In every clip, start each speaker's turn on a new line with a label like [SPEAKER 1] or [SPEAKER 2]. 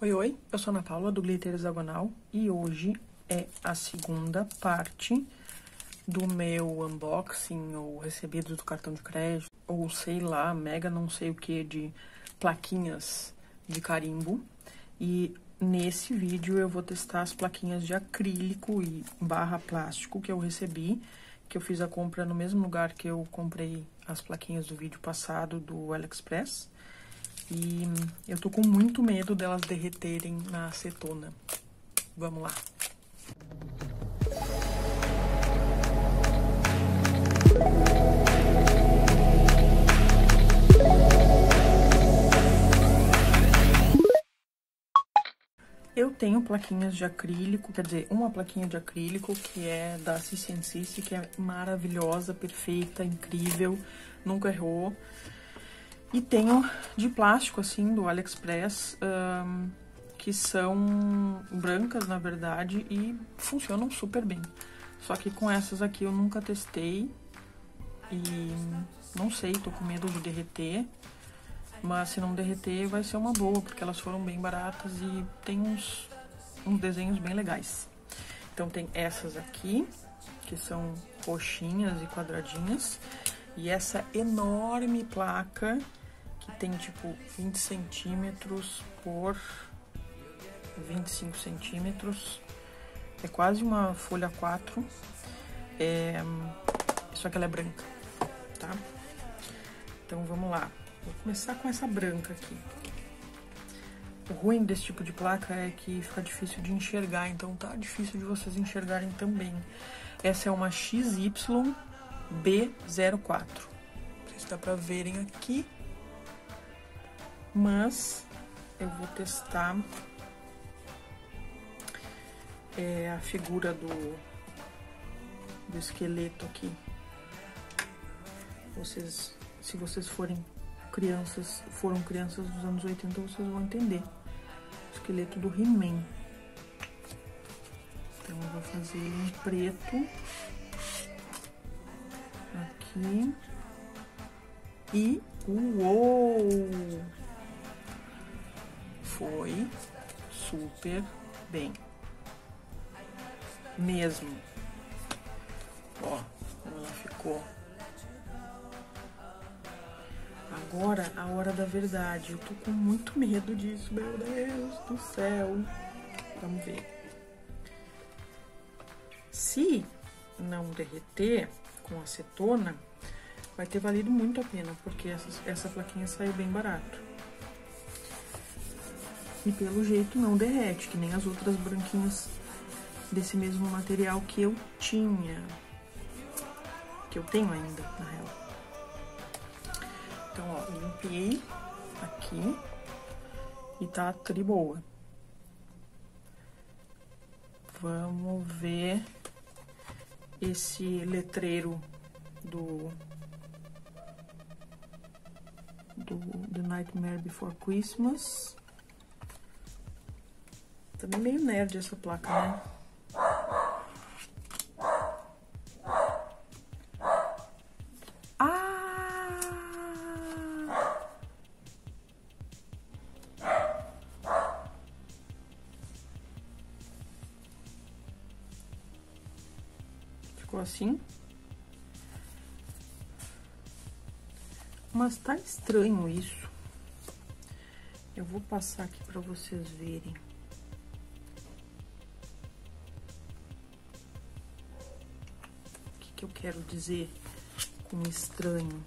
[SPEAKER 1] Oi, oi, eu sou a Ana Paula do Glitter Hexagonal e hoje é a segunda parte do meu unboxing ou recebido do cartão de crédito ou sei lá, mega não sei o que de plaquinhas de carimbo. E nesse vídeo eu vou testar as plaquinhas de acrílico e barra plástico que eu recebi, que eu fiz a compra no mesmo lugar que eu comprei as plaquinhas do vídeo passado do AliExpress. E eu tô com muito medo delas derreterem na acetona. Vamos lá. Eu tenho plaquinhas de acrílico, quer dizer, uma plaquinha de acrílico que é da CC&CC, que é maravilhosa, perfeita, incrível, nunca errou. E tenho de plástico, assim, do AliExpress, que são brancas, na verdade, e funcionam super bem. Só que com essas aqui eu nunca testei e não sei, tô com medo de derreter. Mas se não derreter vai ser uma boa, porque elas foram bem baratas e tem uns desenhos bem legais. Então tem essas aqui, que são roxinhas e quadradinhas. E essa enorme placa, que tem tipo 20 centímetros por 25 centímetros. É quase uma folha 4. Só que ela é branca, tá? Então vamos lá. Vou começar com essa branca aqui. O ruim desse tipo de placa é que fica difícil de enxergar, então tá difícil de vocês enxergarem também. Essa é uma XYB04. Não sei se dá pra verem aqui. Mas eu vou testar a figura do esqueleto aqui. Se vocês foram crianças dos anos 80, vocês vão entender. O esqueleto do He-Man. Então eu vou fazer em preto aqui. E uou! Foi super bem. Mesmo. Ó, como ela ficou. Agora, a hora da verdade. Eu tô com muito medo disso, meu Deus do céu. Vamos ver. Se não derreter com acetona, vai ter valido muito a pena, porque essa plaquinha saiu bem barato. E pelo jeito não derrete, que nem as outras branquinhas desse mesmo material que eu tinha. Que eu tenho ainda, na real. Então, ó, limpei aqui e tá tri boa. Vamos ver esse letreiro do The Nightmare Before Christmas. Também meio nerd essa placa, né? Ficou assim. Mas tá estranho isso. Eu vou passar aqui pra vocês verem. O que eu quero dizer com estranho?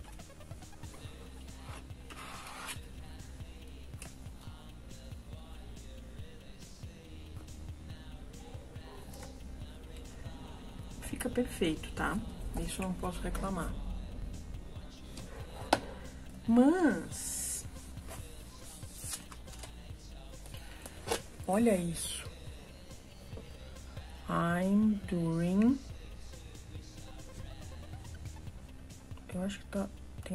[SPEAKER 1] Fica perfeito, tá? Isso eu não posso reclamar. Mas olha isso. I'm doing. Eu acho que tem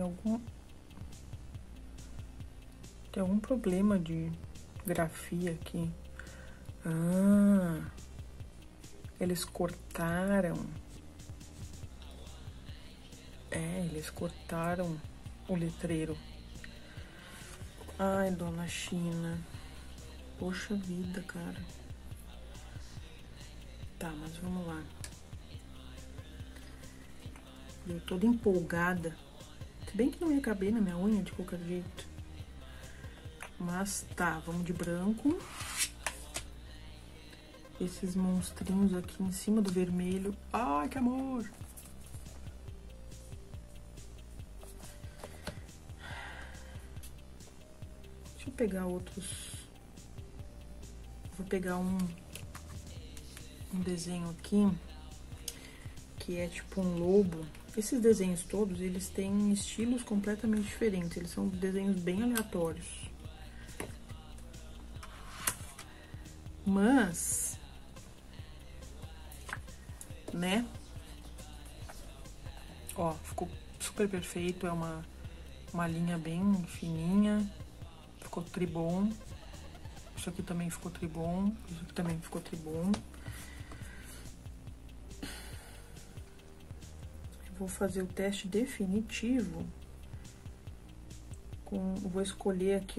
[SPEAKER 1] algum problema de grafia aqui. Eles cortaram. Eles cortaram o letreiro. Ai, dona China. Poxa vida, cara. Tá, mas vamos lá. Eu toda empolgada. Se bem que não ia caber na minha unha de qualquer jeito. Mas tá, vamos de branco. Esses monstrinhos aqui em cima do vermelho. Ai, que amor! Deixa eu pegar outros. Vou pegar um desenho aqui, que é tipo um lobo. Esses desenhos todos, eles têm estilos completamente diferentes. Eles são desenhos bem aleatórios. Mas, né? Ó, ficou super perfeito. É uma linha bem fininha. Ficou tribom. Isso aqui também ficou tribom. Isso aqui também ficou tribom. Vou fazer o teste definitivo. Vou escolher aqui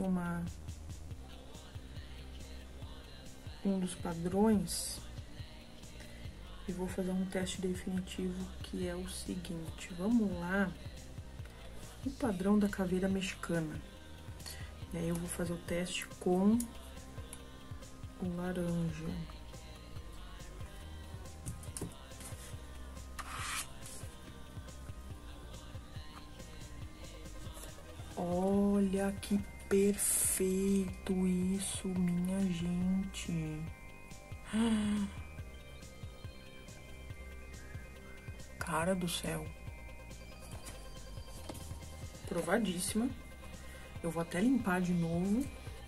[SPEAKER 1] um dos padrões e vou fazer um teste definitivo, que é o seguinte. Vamos lá. O padrão da caveira mexicana. E aí eu vou fazer o teste com o laranja. Olha que perfeito isso, minha gente. Cara do céu. Provadíssima. Eu vou até limpar de novo,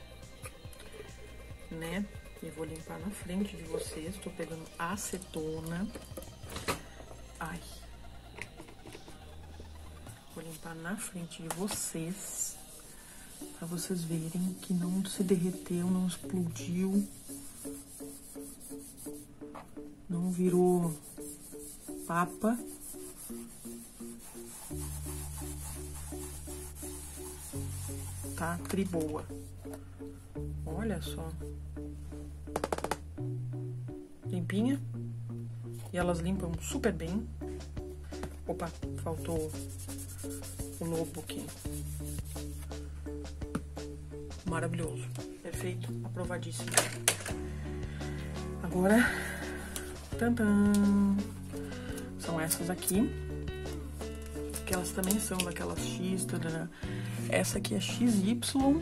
[SPEAKER 1] né? E vou limpar na frente de vocês. Tô pegando acetona. Ai. Vou limpar na frente de vocês, pra vocês verem que não se derreteu, não explodiu, não virou papa. Tá triboa. Olha só. Limpinha. E elas limpam super bem. Opa, faltou o lobo aqui. Maravilhoso. Perfeito. Aprovadíssimo. Agora, tantã, são essas aqui. Que elas também são daquelas X, tadana. Essa aqui é XYT21,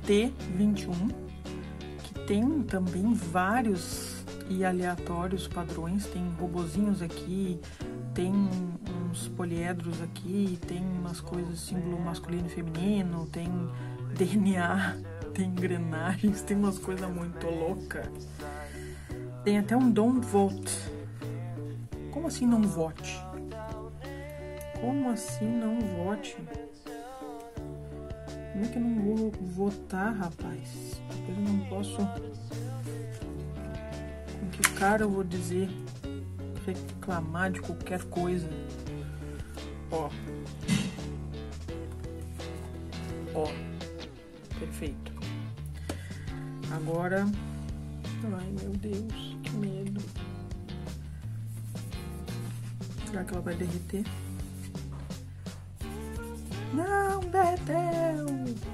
[SPEAKER 1] que tem também vários e aleatórios padrões. Tem robozinhos aqui, tem uns poliedros aqui, tem umas coisas, símbolo masculino e feminino, tem DNA, tem engrenagens, tem umas coisas muito loucas. Tem até um don't vote. Como assim não vote? Como assim não vote? Como é que eu não vou votar, rapaz? Depois eu não posso... Com que cara eu vou dizer? Reclamar de qualquer coisa. Ó. Ó. Perfeito. Agora... Ai, meu Deus. Que medo. Será que ela vai derreter? Não derreteu!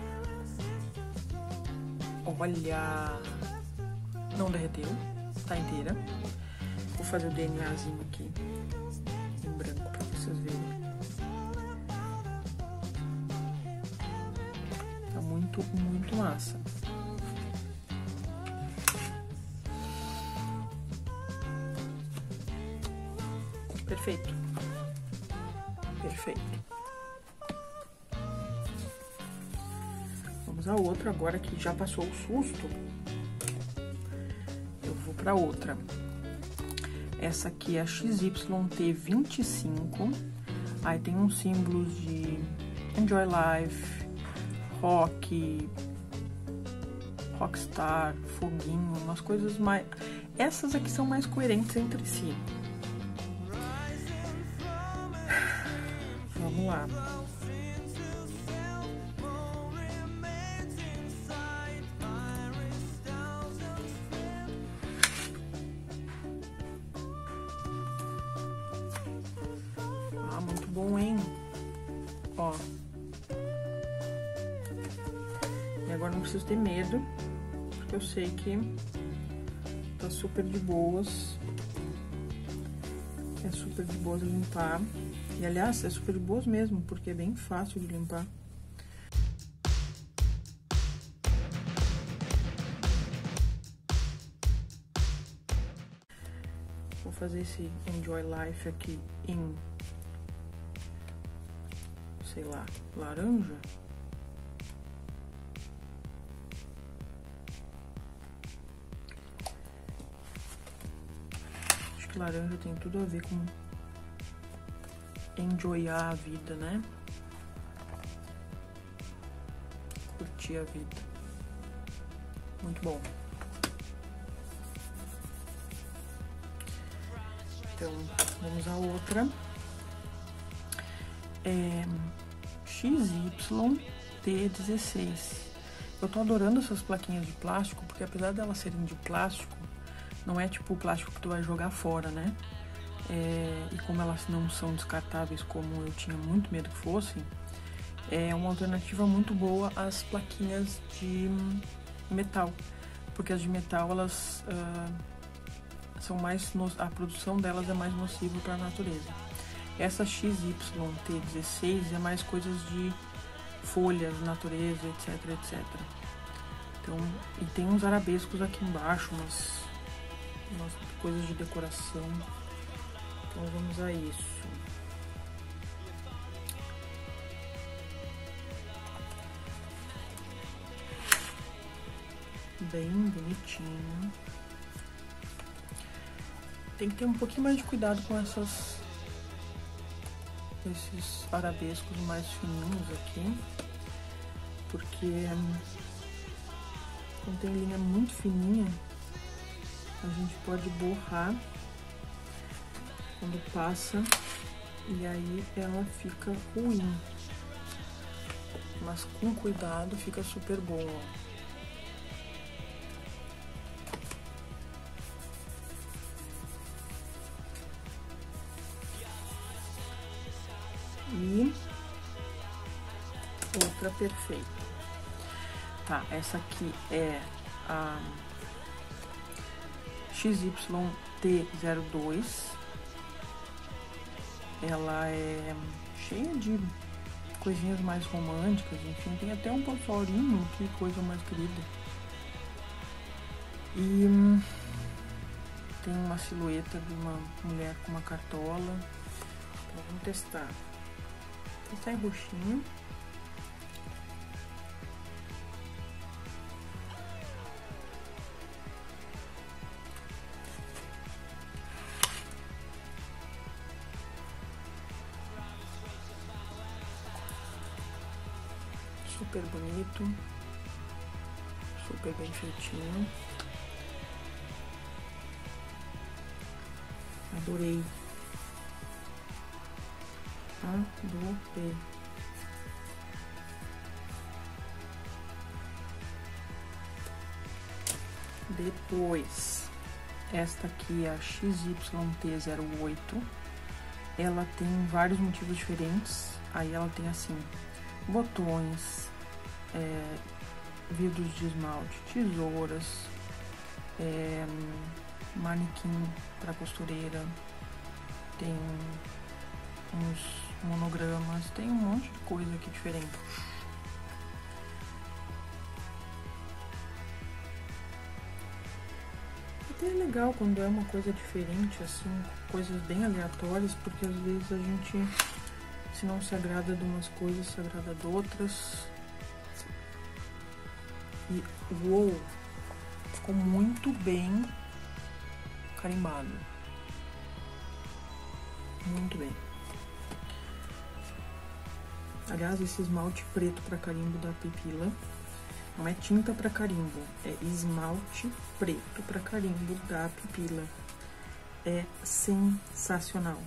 [SPEAKER 1] Olha! Não derreteu. Tá inteira. Vou fazer o DNAzinho aqui em branco pra vocês verem. Tá muito, muito massa. Perfeito. Perfeito. Vamos a outra agora que já passou o susto. Eu vou pra outra. Essa aqui é a XYT25. Aí tem uns símbolos de Enjoy Life, rock, rockstar, foguinho, umas coisas mais... Essas aqui são mais coerentes entre si. Vamos lá. bom, hein? Ó. E agora não preciso ter medo, porque eu sei que tá super de boas. É super de boas limpar. E, aliás, é super de boas mesmo, porque é bem fácil de limpar. Vou fazer esse Enjoy Life aqui em, sei lá, laranja. Acho que laranja tem tudo a ver com enjoyar a vida, né? Curtir a vida. Muito bom. Então, vamos à outra. XYT16. Eu tô adorando essas plaquinhas de plástico, porque apesar delas serem de plástico, não é tipo o plástico que tu vai jogar fora, né? E como elas não são descartáveis como eu tinha muito medo que fossem, é uma alternativa muito boa às plaquinhas de metal. Porque as de metal, elas são mais... a produção delas é mais nociva para a natureza. Essa XYT16 é mais coisas de folhas, natureza, etc, etc. Então, e tem uns arabescos aqui embaixo, umas coisas de decoração. Então vamos a isso. Bem bonitinho. Tem que ter um pouquinho mais de cuidado com esses arabescos mais fininhos aqui, porque quando tem linha muito fininha, a gente pode borrar quando passa, e aí ela fica ruim. Mas com cuidado fica super bom, ó. E outra perfeita. Tá, essa aqui é a XYT02. Ela é cheia de coisinhas mais românticas, enfim, tem até um passarinho, que coisa mais querida. E tem uma silhueta de uma mulher com uma cartola. Então vamos testar. Testar em roxinho. Super bonito, super bem feitinho. Adorei. Adorei. Depois, esta aqui é a XYT08. Ela tem vários motivos diferentes. Aí ela tem assim, botões, vidros de esmalte, tesouras, manequim para costureira, tem uns monogramas, tem um monte de coisa aqui diferente. Até é legal quando é uma coisa diferente, assim, coisas bem aleatórias, porque às vezes a gente, se não se agrada de umas coisas, se agrada de outras. E uou, ficou muito bem carimbado. Muito bem. Aliás, esse esmalte preto para carimbo da Pipila não é tinta para carimbo, é esmalte preto para carimbo da Pipila. É sensacional.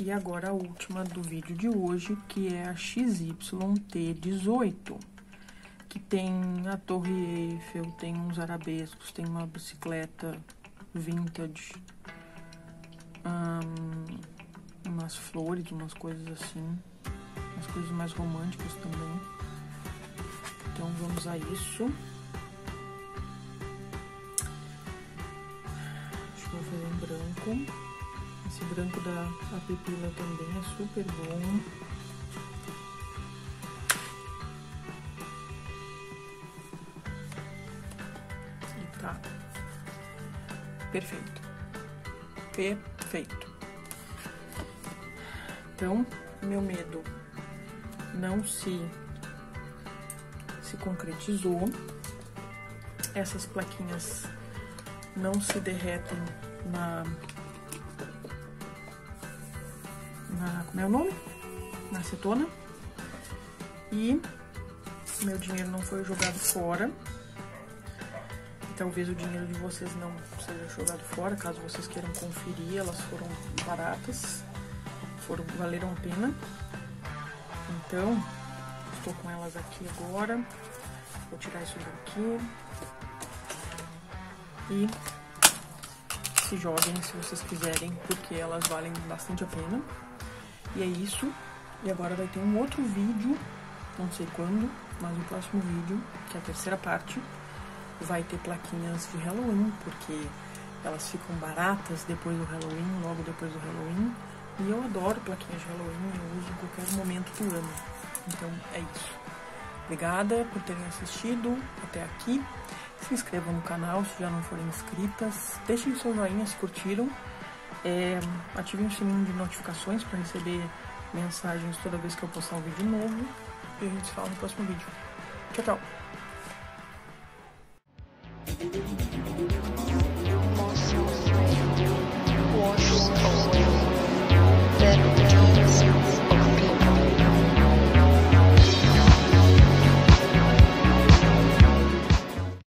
[SPEAKER 1] E agora a última do vídeo de hoje, que é a XYT18, que tem a Torre Eiffel, tem uns arabescos, tem uma bicicleta vintage, umas flores, umas coisas assim, umas coisas mais românticas também. Então vamos a isso. Acho que vou fazer um branco. Esse branco da pepila também é super bom. E tá perfeito. Perfeito. Então, meu medo não se concretizou. Essas plaquinhas não se derretem como é o nome? Na acetona. E meu dinheiro não foi jogado fora. Talvez o dinheiro de vocês não seja jogado fora, caso vocês queiram conferir. Elas foram baratas, valeram a pena. Então, estou com elas aqui agora. Vou tirar isso daqui. E se joguem se vocês quiserem, porque elas valem bastante a pena. E é isso. E agora vai ter um outro vídeo, não sei quando, mas no próximo vídeo, que é a terceira parte, vai ter plaquinhas de Halloween, porque elas ficam baratas depois do Halloween, logo depois do Halloween. E eu adoro plaquinhas de Halloween, eu uso em qualquer momento do ano. Então é isso. Obrigada por terem assistido até aqui. Se inscrevam no canal se já não forem inscritas. Deixem seu joinha se curtiram. Ativem o sininho de notificações para receber mensagens toda vez que eu postar um vídeo novo. E a gente se fala no próximo vídeo. Tchau, tchau!